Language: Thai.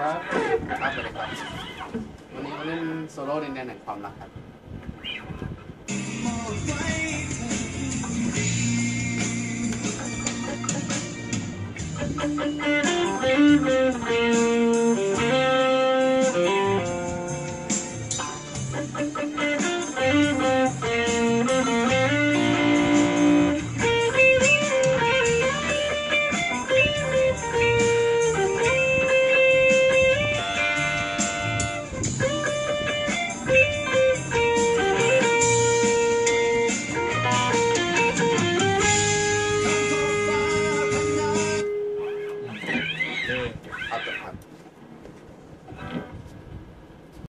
ครับครับสวัสดีครับวันนี้มาเล่นโซโล่ในแนวแห่งความรักครับ